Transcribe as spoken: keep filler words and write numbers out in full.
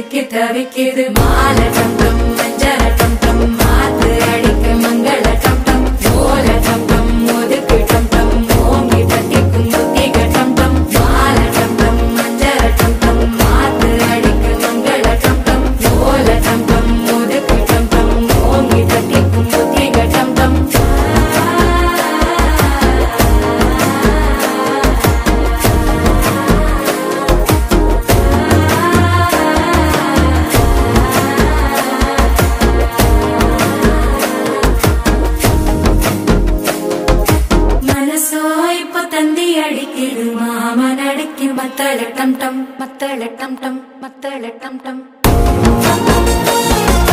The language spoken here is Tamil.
சிக்கி தவிக்குது மாலை டம் டம் மஞ்சள டம் டம் மாத்து அடிக்க மங்கள டம் டம் ஓல டம் டம் ஒதுக்கு டம் டம் ஓங்கி தட்டிக்கும் புத்திக டம் டம் மாலை டம் டம் மஞ்சள டம் டம் மாத்து அடிக்க மங்கள டம் டம் ஓல டம் டம் ஒதுக்கு டம் டம் ஓங்கி தட்டிக்கும் புத்திக டம் டம் அடிக்கிது மாமன் அடிக்கி மத்தள டம் டம் மத்தள டம் டம் மத்தள டம் டம்